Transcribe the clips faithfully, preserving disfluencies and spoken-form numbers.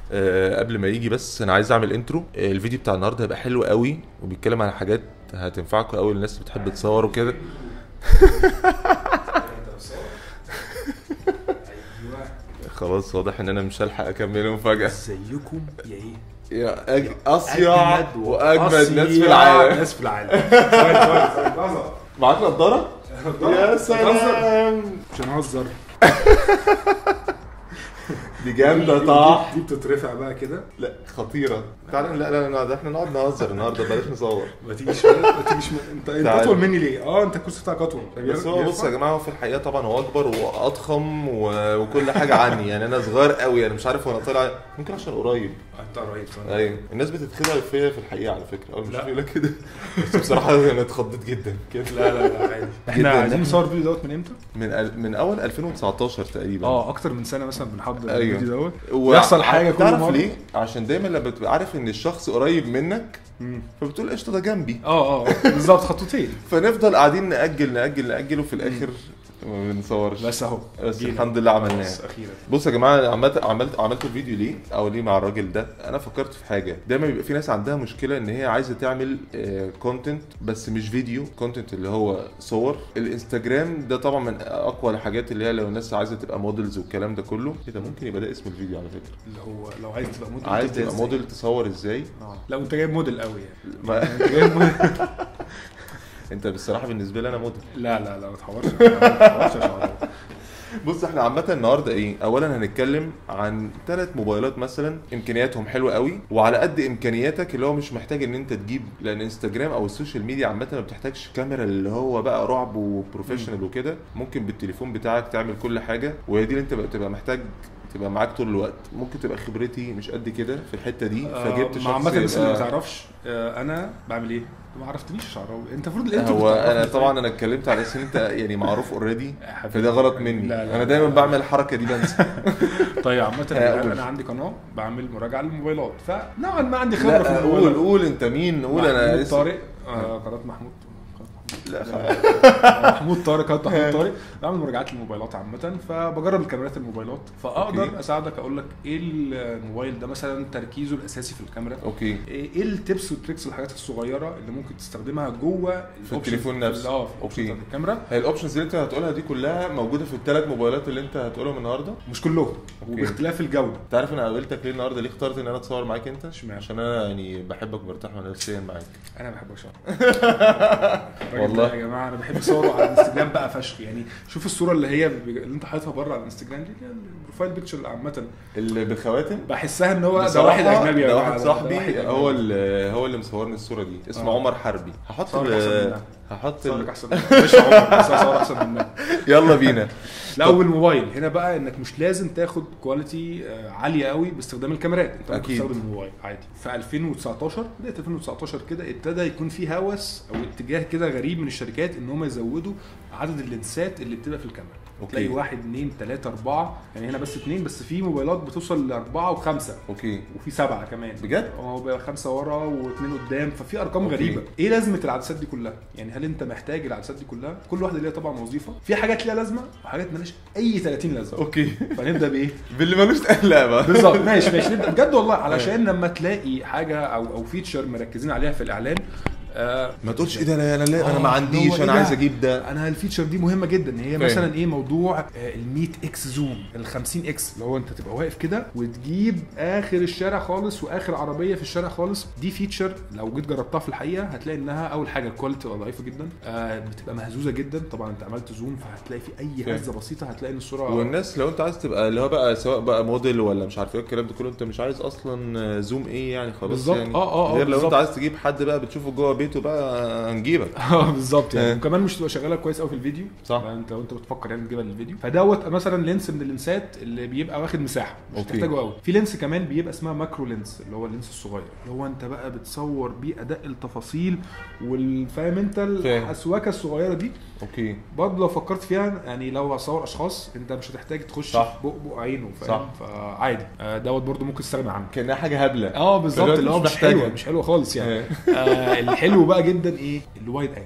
أه قبل ما يجي بس انا عايز اعمل انترو. أه الفيديو بتاع النهارده هيبقى حلو قوي وبيتكلم عن حاجات هتنفعكم قوي للناس اللي بتحب تصور وكده. خلاص واضح ان انا مش هلحق اكمله مفاجاه. ازيكم يا ايه يا أج... اصيع واجمد ناس في العالم. ناس في العالم. سؤال سؤال سؤال معاك نضاره؟ يا سلام مش هنهزر. دي جامده طاح. دي بتترفع بقى كده. لا خطيره. تعال لا لا لا ده احنا نقعد نهزر النهارده بلاش نصور. ما تيجيش ما تيجيش انت انت اطول مني ليه؟ اه انت الكرسي بتاعك اطول. بس هو بص يا جماعه، هو في الحقيقه طبعا هو اكبر واضخم و... وكل حاجه عني. يعني انا صغير قوي، انا مش عارف وانا طالع ممكن عشان قريب. انت قريب صح. ايوه الناس بتتخدع فيا في الحقيقه على فكره، اول مش بيقول لك كده. بس بصراحه انا اتخضيت جدا كده. لا لا لا عادي. احنا عايزين نصور الفيديو دوت من امتى؟ من ال... من اول ألفين وتسعتاشر تقريبا. اه اكتر من سنه مثلا بنحضر أيوه. الفيديو دوت و... ويحصل حاجه كل مره. مره ليه؟ عشان دايما لما بتبقى عارف ان الشخص قريب منك مم. فبتقول قشطه ده جنبي. اه اه بالظبط خطوتين. فنفضل قاعدين ناجل ناجل ناجل وفي الاخر ما بنصورش. بس اهو بس الحمد لله عملناه اخيرا. بص يا جماعه، عملت عملت عملت الفيديو ليه او ليه مع الراجل ده. انا فكرت في حاجه. دايما بيبقى في ناس عندها مشكله ان هي عايزه تعمل كونتنت بس مش فيديو كونتنت، اللي هو صور. الانستجرام ده طبعا من اقوى الحاجات اللي هي لو الناس عايزه تبقى موديلز والكلام ده كله. كده ممكن يبقى ده اسم الفيديو على فكره، اللي هو لو عايز تبقى موديل عايز تبقى موديل تصور ازاي. اه لو انت جايب موديل قوي يعني ما... انت جايب موديل. انت بصراحه بالنسبه لي انا موديل. لا لا لا ما تحورش ما تحورش يا شباب. بص احنا عامه النهارده ايه، اولا هنتكلم عن ثلاث موبايلات مثلا امكانياتهم حلوه قوي وعلى قد امكانياتك، اللي هو مش محتاج ان انت تجيب، لان انستجرام او السوشيال ميديا عامه ما بتحتاجش كاميرا اللي هو بقى رعب وبروفيشنال وكده. ممكن بالتليفون بتاعك تعمل كل حاجه، وهي دي اللي انت بتبقى محتاج تبقى معاك طول الوقت. ممكن تبقى خبرتي مش قد كده في الحته دي فجبت شخص. عامه بس اللي ما تعرفش انا بعمل ايه ما عرفتنيش شعراوي. انت المفروض الانترو. هو انا طبعا انا اتكلمت على اساس انت يعني معروف اوريدي، فده غلط مني. لا لا انا دايما بعمل الحركه دي بنسى. طيب عامه انا عندي قناه بعمل مراجعه للموبايلات، فنوعا ما عندي خبره في الموبايل. قول قول انت مين؟ قول انا طارق قناه محمود. لا محمود طارق قناه محمود طارق. بعمل مراجعات للموبايلات عامه، فبجرب الكاميرات الموبايلات، فاقدر أوكي. اساعدك اقول لك ايه الموبايل ده مثلا تركيزه الاساسي في الكاميرا. اوكي. ايه التيبس والتريكس والحاجات الصغيره اللي ممكن تستخدمها جوه في التليفون نفسه. اه اوكي. الكاميرا هي الاوبشنز اللي انت هتقولها دي كلها موجوده في الثلاث موبايلات اللي انت هتقولهم النهارده. مش كلهم وباختلاف الجوده. انت عارف انا قابلتك ليه النهارده؟ ليه اخترت ان انا اتصور معاك انت؟ اشمعنى؟ عشان انا يعني بحبك وبرتاح نفسيا معاك. انا بحبك شويه والله يا جماعه. انا بحب اصوره على الانستجرام بقى فشخ. يعني شوف الصوره اللي هي اللي انت حاططها بره على الانستجرام دي، البروفايل بيكتشر عامه اللي بالخواتم، بحسها ان هو ده واحد اجنبي. ده واحد صاحبي هو اللي هو اللي مصورني الصوره دي، اسمه آه. عمر حربي. هحط هحط صورك احسن مش عمر بس صور احسن منك. يلا بينا. لا اول موبايل هنا بقى انك مش لازم تاخد كواليتي عاليه قوي باستخدام الكاميرات. انت ممكن تستخدم الموبايل عادي. في ألفين وتسعتاشر بدايه ألفين وتسعتاشر كده ابتدى يكون في هوس او اتجاه كده غريب من الشركات ان هم يزودوا عدد اللينسات اللي بتبقى في الكاميرا. تلاقي واحد اثنين ثلاثة أربعة، يعني هنا بس اثنين، بس في موبايلات بتوصل لأربعة وخمسة. اوكي. وفي سبعة كمان. بجد؟ اه بقى خمسة ورا واثنين قدام، ففي ارقام أوكي. غريبة. ايه لازمة العدسات دي كلها؟ يعني هل انت محتاج العدسات دي كلها؟ كل واحدة ليها طبعا وظيفة. في حاجات ليها لازمة وحاجات مالهاش اي ثلاثين لازمة. اوكي. فنبدأ بايه؟ باللي مالوش لا بقى. بالظبط. ماشي ماشي نبدأ بجد والله، علشان لما تلاقي حاجة او او فيتشر مركزين عليها في الاعلان آه ما تقولش ايه ده انا انا, أنا ما عنديش، انا عايز اجيب ده. انا الفيتشر دي مهمه جدا. هي فهم. مثلا ايه موضوع ال مية اكس زوم، ال خمسين اكس، اللي هو انت تبقى واقف كده وتجيب اخر الشارع خالص واخر عربيه في الشارع خالص. دي فيتشر لو جيت جربتها في الحقيقه هتلاقي انها اول حاجه الكواليتي ضعيفه جدا، آه بتبقى مهزوزه جدا. طبعا انت عملت زوم فهتلاقي في اي هزه بسيطه هتلاقي ان الصوره. والناس لو انت عايز تبقى اللي هو بقى سواء بقى موديل ولا مش عارف ايه الكلام ده كله، انت مش عايز اصلا زوم ايه يعني خلاص يعني. اه اه غير لو انت عايز تجيب حد بقى بتشوفه جوه بيته بقى هنجيبك. اه بالظبط يعني. وكمان مش تبقى شغاله كويس قوي في الفيديو صح. انت وانت بتفكر يعني تجيبها للفيديو. فدوت مثلا لينس من اللينسات اللي بيبقى واخد مساحه مش تحتاجه قوي. في لينس كمان بيبقى اسمها ماكرو لينس، اللي هو اللينس الصغير اللي هو انت بقى بتصور بيه اداء التفاصيل والفاهم انت الاسواكه الصغيره دي. اوكي. برضه لو فكرت فيها يعني لو هتصور اشخاص انت مش هتحتاج تخش بق بق عينه، فاهم؟ فعادي دوت برضه ممكن تستغنى عنه كانها حاجه هبله. اه بالظبط، اللي هو مش حلوه مش حلوه خالص يعني. آه الحلو بقى جدا ايه الوايد انجل.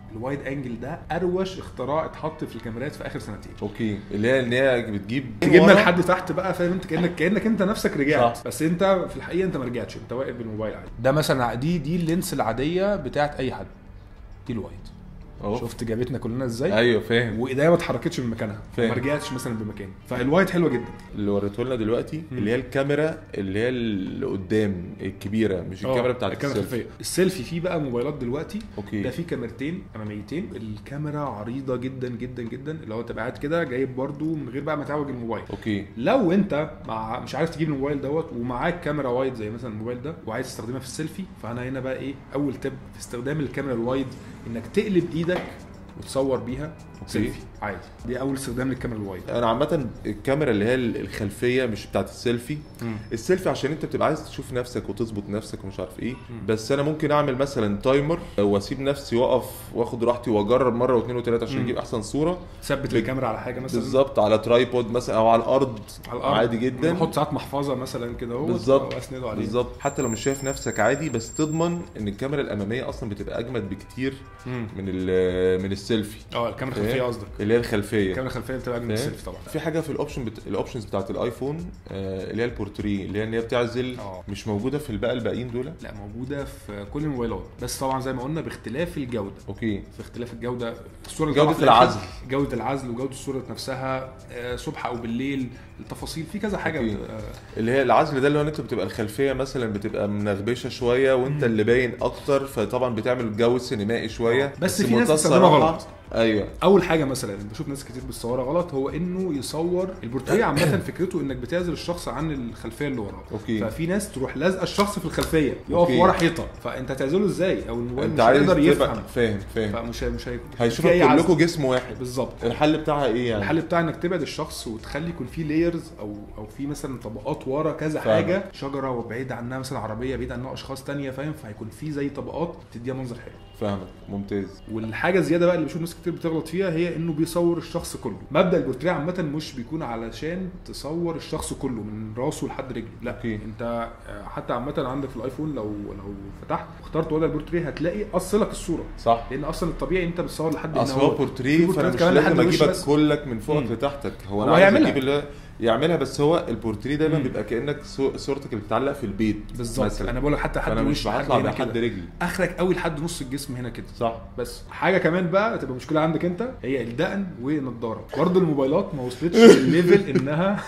الوايد انجل ده اروش اختراع اتحط في الكاميرات في اخر سنتين. اوكي اللي هي ان هي بتجيب تجيبنا لحد تحت بقى، فاهم انت؟ كانك كانك انت نفسك رجعت صح. بس انت في الحقيقه انت ما رجعتش، انت واقف بالموبايل عادي. ده مثلا دي دي اللينس العاديه بتاعت اي حد، دي الوايد. أوه. شفت جابتنا كلنا ازاي؟ ايوه فاهم. وايديا ما اتحركتش من مكانها، ما رجعتش مثلا بمكاني. فالوايد حلوه جدا. اللي وريته لنا دلوقتي م. اللي هي الكاميرا اللي هي اللي قدام الكبيره، مش الكاميرا بتاعت السيلفي. السيلفي فيه بقى موبايلات دلوقتي. أوكي. ده فيه كاميرتين اماميتين، الكاميرا عريضه جدا جدا جدا، اللي هو تبقى قاعد كده جايب برده من غير بقى ما تعوج الموبايل. اوكي. لو انت مع مش عارف تجيب الموبايل دوت ومعاك كاميرا وايد زي مثلا الموبايل ده وعايز تستخدمها في السيلفي، فانا هنا بقى ايه اول تip في استخدام الكاميرا الوايد، انك تقلب ايدك وتصور بيها سيلفي عادي. دي اول استخدام للكاميرا الوايد. انا عامه الكاميرا اللي هي الخلفيه مش بتاعت السيلفي. مم. السيلفي عشان انت بتبقى عايز تشوف نفسك وتظبط نفسك ومش عارف ايه. مم. بس انا ممكن اعمل مثلا تايمر واسيب نفسي واقف واخد راحتي واجرب مره واثنين وثلاثه عشان اجيب احسن صوره. ثبت الكاميرا على حاجه مثلا بالظبط، على ترايبود مثلا او على الارض, على الأرض. عادي جدا. احط ساعات محفظه مثلا كده اهو بالظبط بالظبط. حتى لو مش شايف نفسك عادي، بس تضمن ان الكاميرا الاماميه اصلا بتبقى اجمد بكتير مم. من من السيلفي. اه الكاميرا الخلفيه قصدك؟ اللي هي الخلفيه. الكاميرا الخلفيه بتبقى اجمل من السيلفي طبعا. في حاجه في الاوبشن بت... الاوبشنز بتاعت الايفون آه اللي هي البورتري، اللي هي ان هي بتعزل. أوه. مش موجوده في الباقي الباقيين دول؟ لا موجوده في كل الموبايلات، بس طبعا زي ما قلنا باختلاف الجوده. اوكي. في اختلاف الجوده، الصوره جوده العزل جوده العزل وجوده الصوره نفسها آه صبح او بالليل، التفاصيل في كذا حاجه. بت... آه اللي هي العزل ده اللي هو انت بتبقى الخلفيه مثلا بتبقى منغبشه شويه وانت اللي باين اكتر، فطبعا بتعمل جو سينمائي شويه. بس, بس في ناس بتستخدمها غلط. ايوه. اول حاجه مثلا بشوف ناس كتير بتصورها غلط، هو انه يصور البورتريه عامه فكرته انك بتعزل الشخص عن الخلفيه اللي وراه. ففي ناس تروح لازقه الشخص في الخلفيه يقف ورا حيطه، فانت هتعزله ازاي؟ او الموبايل مش هيقدر يفهم. فاهم فاهم. فمش مش هيشوفك كلكم جسم واحد. بالظبط. الحل بتاعها ايه يعني؟ الحل بتاع انك تبعد الشخص وتخلي يكون في لايرز او او في مثلا طبقات ورا كذا فهم. حاجه، شجره وبعيد عنها مثلا عربيه، بعيد عنها اشخاص تانية، فاهم؟ فهيكون في زي طبقات تديها منظر حلو. فاهمك. ممتاز. والحاجه زياده بقى اللي بشوف ناس كتير بتغلط فيها هي انه بيصور الشخص كله. مبدا البورتريه عامه مش بيكون علشان تصور الشخص كله من راسه لحد رجله، لا. أوكي. انت حتى عامه عندك في الايفون لو لو فتحت واخترت وضع البورتريه هتلاقي قصلك الصوره. صح. لان اصلا الطبيعي انت بتصور لحد هنا هو بورتريه، فانا مش لازم اجيبك كلك من فوقك لتحتك. هو انا عايز اجيب اللي يعملها، بس هو البورتريه دايما مم. بيبقى كانك صورتك اللي بتتعلق في البيت بالظبط. انا بقول لك حتى حد مش هطلع لحد رجلي، اخرك قوي لحد نص الجسم هنا كده. صح. بس حاجه كمان بقى تبقى مشكله عندك انت، هي الدقن ونضاره. برضه الموبايلات ما وصلتش الليفل انها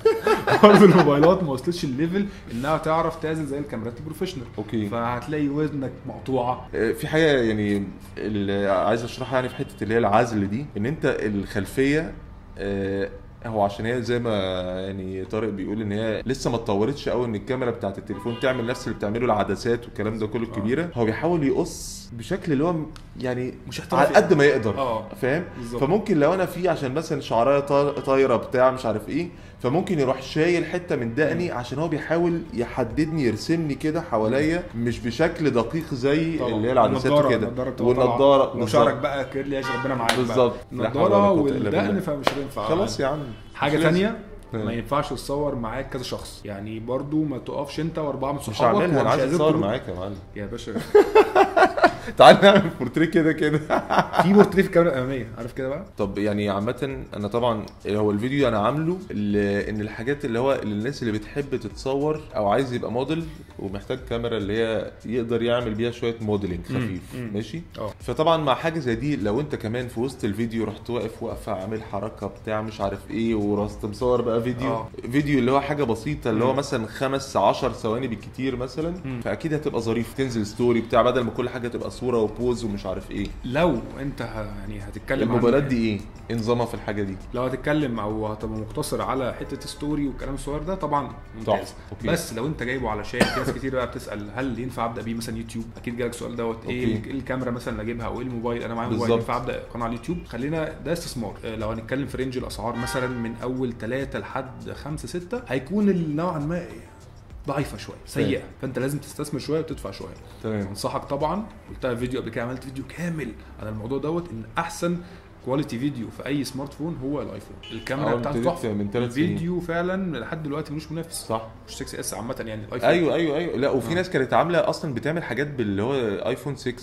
برضه الموبايلات ما وصلتش الليفل انها تعرف تعزل زي الكاميرات البروفيشنال. اوكي. فهتلاقي وزنك مقطوعه. في حاجه يعني اللي عايز اشرحها يعني في حته اللي هي العزل دي، ان انت الخلفيه هو عشان هي زي ما يعني طارق بيقول ان هي لسه ما اتطورتش قوي ان الكاميرا بتاعت التليفون تعمل نفس اللي بتعمله العدسات والكلام ده كله الكبيره. آه. هو بيحاول يقص بشكل اللي هو يعني مش على قد ما يقدر. اه فاهم. فممكن لو انا في عشان مثلا شعرايه طايره بتاع مش عارف ايه، فممكن يروح شايل حته من دقني عشان هو بيحاول يحددني يرسمني كده حواليا مش بشكل دقيق زي طبعا. اللي هي العدسات كده والنضاره وشعرك بقى كيرلي عشان ربنا معاك بالظبط. النضاره والدقن فمش هينفع خلاص يا عم. حاجه ثانيه ما ينفعش تصور معاك كذا شخص، يعني برضو ما تقفش انت واربعه من صحابك. مش انا عايز اتصور معاك يا معلم يا باشا. تعال نعمل بورتريه كده كده. في بورتريه في الكاميرا الاماميه، عارف كده بقى. طب يعني عامه انا طبعا هو الفيديو انا عامله ان الحاجات اللي هو للناس اللي بتحب تتصور او عايز يبقى موديل ومحتاج كاميرا اللي هي يقدر يعمل بيها شويه موديلنج خفيف. مم. ماشي. أوه. فطبعا مع حاجه زي دي لو انت كمان في وسط الفيديو رحت واقف وقفه عامل حركه بتاع مش عارف ايه ورست مصور بقى فيديو أوه. فيديو اللي هو حاجه بسيطه اللي هو مثلا خمس عشر ثواني بالكتير مثلا. مم. فاكيد هتبقى ظريف تنزل ستوري بتاع بدل ما كل حاجه تبقى صوره وبوز ومش عارف ايه. لو انت يعني هتتكلم الموبايلات دي ايه نظامها في الحاجه دي؟ لو هتتكلم او هتبقى مقتصر على حته ستوري والكلام الصغير ده طبعا ممتاز. بس لو انت جايبه علشان في ناس كتير بقى بتسال هل ينفع ابدا بيه مثلا يوتيوب؟ اكيد جالك السؤال دوت. ايه الكاميرا مثلا اللي اجيبها او ايه الموبايل؟ انا معايا موبايل ينفع ابدا قناه على اليوتيوب؟ خلينا ده استثمار. لو هنتكلم في رينج الاسعار مثلا من اول ثلاثة لحد خمسة ستة هيكون نوعا ما ضعيفه شويه سيئه، فانت لازم تستثمر شويه وتدفع شويه. تمام. انصحك طبعا، قلتها في فيديو قبل كده، عملت فيديو كامل على الموضوع دوت، ان احسن كواليتي فيديو في اي سمارت فون هو الايفون. الكاميرا بتاعته تحفه من ثلاث سنين. الفيديو فعلا لحد دلوقتي مش منافس. صح. مش ستة اس عامه يعني الايفون. ايوه ايوه ايوه. لا وفي آه. ناس كانت عامله اصلا بتعمل حاجات باللي هو ايفون ستة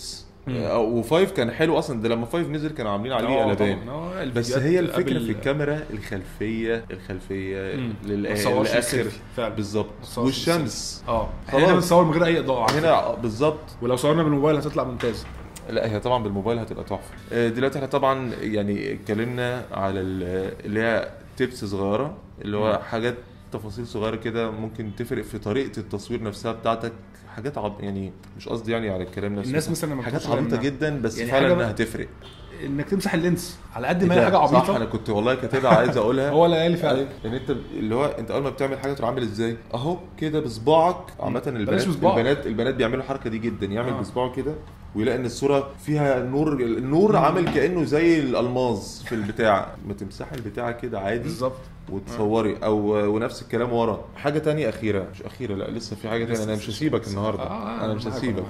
وفايف كان حلو اصلا، ده لما فايف نزل كانوا عاملين عليه قلبان. بس هي الفكره في الكاميرا الخلفيه الخلفيه للاخر بالظبط، والشمس اه احنا بنصور من غير اي اضاءه هنا بالظبط، ولو صورنا بالموبايل هتطلع ممتاز. لا هي طبعا بالموبايل هتبقى تحفه. دلوقتي احنا طبعا يعني اتكلمنا على اللي هي تيبس صغيره، اللي هو حاجات تفاصيل صغيره كده ممكن تفرق في طريقه التصوير نفسها بتاعتك، حاجات عب... يعني مش قصدي يعني على الكلام نفسه، الناس مثلا حاجات عبيطه جدا بس يعني فعلا انها هتفرق، انك تمسح اللينس على قد ما هي حاجه عبيطه. صح، انا كنت والله كاتبها عايز اقولها. هو اللي فعلا ان انت اللي هو انت اول ما بتعمل حاجه تروح عامل ازاي اهو كده بصباعك. عامه البنات البنات البنات بيعملوا الحركه دي جدا، يعمل آه. بصباعه كده ويلاقي ان الصوره فيها نور، النور عامل كانه زي الالماس في البتاع، ما تمسحي البتاع كده عادي بالظبط وتصوري او ونفس الكلام ورا. حاجه تانية اخيره، مش اخيره لا لسه في حاجه تانية، انا مش هسيبك النهارده. آه انا مش هسيبك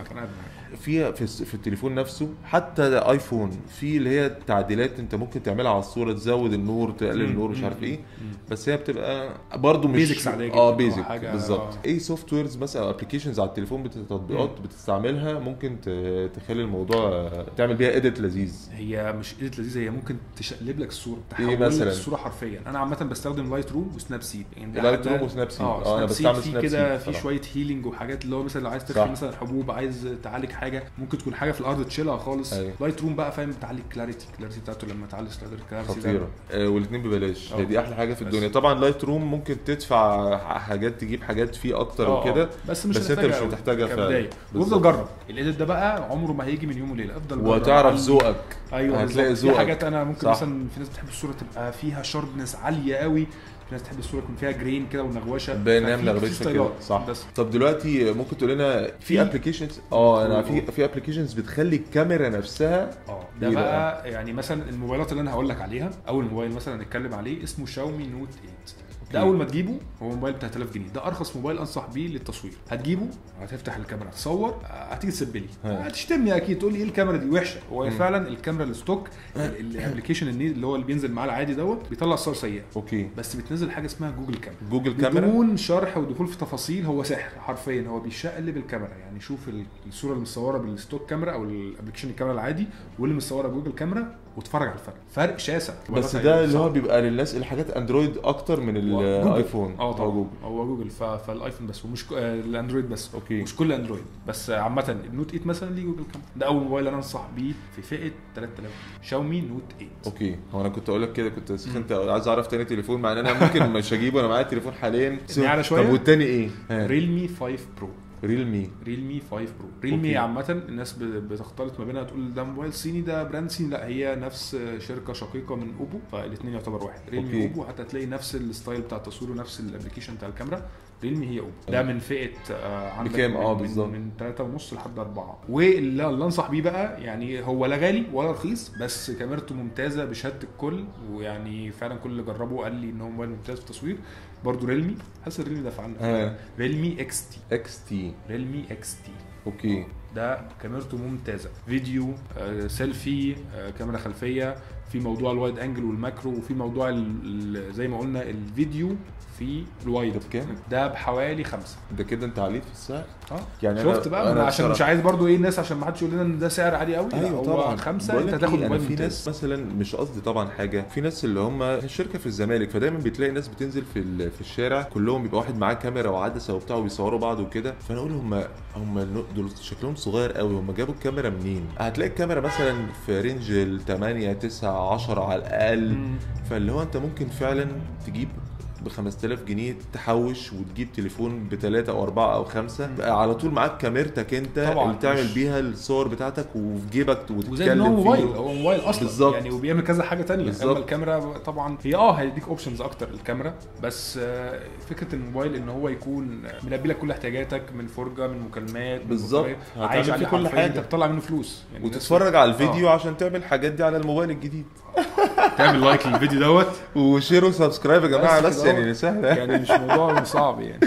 في في التليفون نفسه، حتى ايفون في اللي هي تعديلات انت ممكن تعملها على الصوره، تزود النور تقلل النور مش عارف ايه، بس هي بتبقى برضو مش بيزكس عليك اه بيزك بالظبط. ايه سوفت ويرز مثلا ابلكيشنز على التليفون، تطبيقات بتستعملها ممكن تخلي الموضوع تعمل بيها اديت لذيذ. هي مش اديت لذيذ، هي ممكن تشقلب لك الصوره، تحول إيه مثلا الصوره حرفيا. انا عامه بستخدم لايت روم وسناب سيد، يعني لايت روم وسناب سيد اه, آه انا بستعمل سناب سيد كده في شويه هيلينج وحاجات، اللي هو مثلا لو عايز تخفي مثلا حبوب، عايز تعالج حاجه ممكن تكون حاجه في الارض تشيلها خالص. أيوه. لايت روم بقى فاهم بتعلي الكلاريتي الكلاريتي بتاعته لما تعلي الكلاريتي خطيره آه والاثنين ببلاش. هي دي احلى حاجه في الدنيا. طبعا لايت روم ممكن تدفع حاجات تجيب حاجات فيه اكتر وكده، بس مش بس انت مش هتحتاجها فعلا. وافضل جرب الايديت ده بقى، عمره ما هيجي من يوم وليله. افضل جرب وتعرف ذوقك. ايوه هتلاقي ذوقك. في حاجات انا ممكن صح. مثلا في ناس بتحب الصوره تبقى فيها شاربنس عاليه قوي، في ناس تحب الصوره يكون فيها جرين كده ونغوشه، بينام نغوشه كده صح. بس. طب دلوقتي ممكن تقول لنا في ابلكيشنز اه انا في في ابلكيشنز بتخلي الكاميرا نفسها اه ده بقى يعني مثلا الموبايلات اللي انا هقول لك عليها، اول موبايل مثلا نتكلم عليه اسمه شاومي نوت ثمانية. ده اول ما تجيبه هو موبايل ب ثلاثة آلاف جنيه، ده ارخص موبايل انصح بيه للتصوير. هتجيبه هتفتح الكاميرا تصور، هتيجي تسب لي هتشتمني اكيد، تقول لي ايه الكاميرا دي وحشه. هو فعلا الكاميرا الستوك الابلكيشن اللي هو اللي بينزل معاه العادي دوت بيطلع صور سيئه اوكي، بس بتنزل حاجه اسمها جوجل كاميرا. جوجل كاميرا بدون شرح ودخول في تفاصيل، هو سحر حرفيا. هو بيشقلب الكاميرا، يعني شوف الصوره اللي متصوره بالستوك كاميرا او الابلكيشن الكاميرا العادي واللي متصوره جوجل كاميرا، واتفرج على الفرق، فرق شاسع. بس ده اللي هو بيبقى للناس الحاجات اندرويد اكتر من الايفون. اه طبعا جوجل. هو جوجل فالايفون بس، ومش الاندرويد بس. اوكي مش كل اندرويد بس. عامه النوت ثمانية مثلا ليه جوجل كاميرا. ده اول موبايل انا انصح بيه في فئه ثلاثة آلاف شاومي نوت ثمانية. اوكي هو انا كنت اقول لك كده، كنت سخنت عايز اعرف تاني تليفون، مع ان انا ممكن مش هجيبه، انا معايا تليفون حاليا. طب والتاني ايه؟ ريلمي خمسة برو. ريلمي ريلمي خمسة برو. ريلمي عامه الناس بتختلط ما بينها، تقول ده موبايل صيني ده براند صيني، لا هي نفس شركه شقيقه من اوبو، فالاثنين يعتبر واحد. ريلمي اوبو، حتى تلاقي نفس الستايل بتاع التصوير ونفس الابلكيشن بتاع الكاميرا. ريلمي هي اوبو. ده من فئه آه عندك بكام؟ اه بالظبط من ثلاثة ونص لحد أربعة. واللي انصح بيه بقى يعني هو لا غالي ولا رخيص، بس كاميرته ممتازه بشهاده الكل، ويعني فعلا كل اللي جربه قال لي ان هو موبايل ممتاز في التصوير. برضو ريلمي، حاسس ريلمي دافع عنه. آه. ريلمي اكس تي. اكس تي ريلمي اكس تي اوكي. ده كاميرته ممتازه، فيديو آه، سيلفي آه، كاميرا خلفيه، في موضوع الوايد انجل والماكرو، وفي موضوع زي ما قلنا الفيديو في الوايد. بكام؟ ده بحوالي خمسة. ده كده انت عليت في السعر. اه يعني شفت بقى، انا عشان مش عايز برضو ايه الناس، عشان ما حدش يقول لنا ان ده سعر عالي قوي. أيوة هو طبعا خمسة انت تاخد موبايل في ناس مثلا، مش قصدي طبعا حاجه، في ناس اللي هم الشركه في الزمالك، فدايما بتلاقي ناس بتنزل في في الشارع كلهم بيبقى واحد معاه كاميرا وعدسه وبتاع وبيصوروا بعض وكده، فانا اقول هم هم دول شكلهم صغير قوي، هم جابوا الكاميرا منين؟ هتلاقي الكاميرا مثلا في رينج ال ثمانية تسعة عشرة على الاقل. مم. فاللي هو انت ممكن فعلا تجيب ب خمسة آلاف جنيه تحوش وتجيب تليفون بثلاثة او أربعة او خمسة، بقى على طول معاك كاميرتك انت اللي تعمل بيها الصور بتاعتك وفي جيبك وتتكلم فيه. موبايل هو موبايل اصلا بالزبط. يعني وبيعمل كذا حاجه تانية. اما الكاميرا طبعا هي اه هيديك اوبشنز اكتر الكاميرا، بس فكره الموبايل ان هو يكون ملبي لك كل احتياجاتك من فرجه من مكالمات بالظبط، عايش على كل حاجه، انت بتطلع منه فلوس يعني، وتتفرج على الفيديو آه. عشان تعمل الحاجات دي على الموبايل الجديد. تعمل لايك للفيديو دوت وشير وسبسكرايب يا جماعه، بس, بس يعني سهله يعني مش موضوع صعب يعني.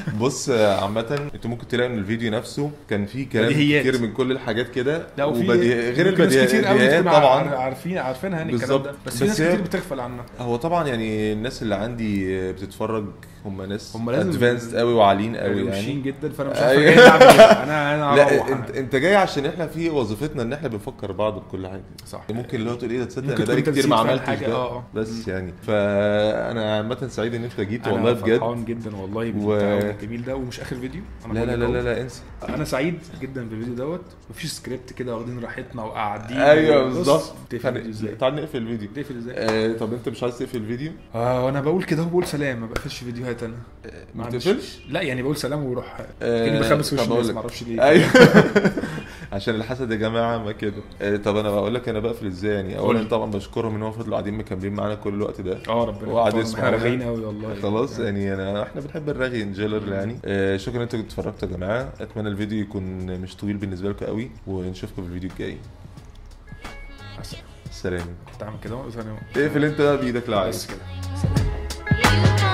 بص عامة انتوا ممكن تلاقوا ان الفيديو نفسه كان فيه كلام بديهيات. كتير من كل الحاجات كده، لا وفي وبديه- غير ممكن ناس كتير قوي البديهيات تكون طبعا. عارفين عارفينها يعني الكلام بالظبط. ده، بس بس في ناس هي- كتير بتغفل عنها. هو طبعا يعني الناس اللي عندي بتتفرج هم ناس هم لازم ادفانسد قوي وعاليين قوي روشين يعني. جدا، فانا مش عارف أيوة. جاي اعمل ايه. انا انا لا هروح انت أنا. انت جاي عشان احنا في وظيفتنا ان احنا بنفكر بعض بكل حاجه. صح. ممكن اللي هو تقول ايه ده تصدق ممكن انا بقالي تكون كتير ما تنسيق فعلا عملتش حاجة. ده. اه اه. بس يعني فانا عامه سعيد ان انت جيت انا والله بجد. فرحان جدا والله و- بالتعاون الجميل ده، ومش اخر فيديو. انا لا بقول لا لك لا أهو. لا, لا انسى. انا سعيد جدا بالفيديو دوت، مفيش سكريبت كده، واخدين راحتنا وقاعدين. ايوه بص، بالظبط. تقفل الفيديو ازاي؟ تعال نقفل الفيديو. تقفل ازاي؟ آه طب انت مش عايز تقفل الفيديو؟ اه وانا بقول كده وبقول سلام، ما بقفلش فيديوهات انا. ما عنديش- تقفلش؟ لا يعني بقول سلام ويروح آه، كاني بخمس طب وش أقول الناس، لك. ما اعرفش ليه. ايوه عشان الحسد يا جماعه ما كده. آه طب انا بقول لك انا بقفل ازاي يعني. اولا قول. طبعا بشكرهم ان هم فضلوا قاعدين مكملين معانا كل الوقت ده. اه ربنا وقعد يحفظهم، يسمع احنا لنا. راغيين قوي والله. خلاص يعني انا احنا بنحب الرغي ان جنرال يعني. آه شكرا ان انتوا اتفرجتوا يا جماعه. اتمنى الفيديو يكون مش طويل بالنسبه لكم قوي، ونشوفكم في الفيديو الجاي. عسل. سلام. تعمل كده ثانيه اقفل انت بقى بايدك لا بس عايز. كده. سلام.